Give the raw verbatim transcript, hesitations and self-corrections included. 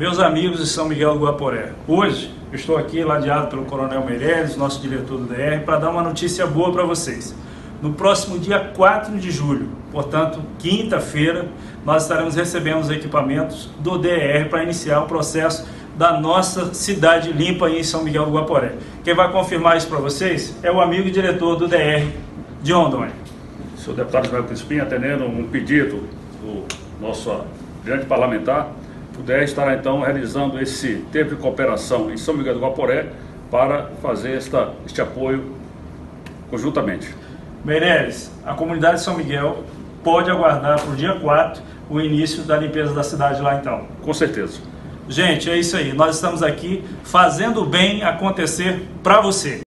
Meus amigos de São Miguel do Guaporé, hoje eu estou aqui ladeado pelo Coronel Meirelles, nosso diretor do D R, para dar uma notícia boa para vocês. No próximo dia quatro de julho, portanto, quinta-feira, nós estaremos recebendo os equipamentos do D R para iniciar o processo da nossa cidade limpa aí em São Miguel do Guaporé. Quem vai confirmar isso para vocês é o amigo e diretor do D R de Rondônia. Senhor deputado Ismael Crispim, atendendo um pedido do nosso grande parlamentar, o D R estará então realizando esse tempo de cooperação em São Miguel do Guaporé para fazer esta, este apoio conjuntamente. Meirelles, a comunidade de São Miguel pode aguardar para o dia quatro o início da limpeza da cidade lá então? Com certeza. Gente, é isso aí. Nós estamos aqui fazendo o bem acontecer para você.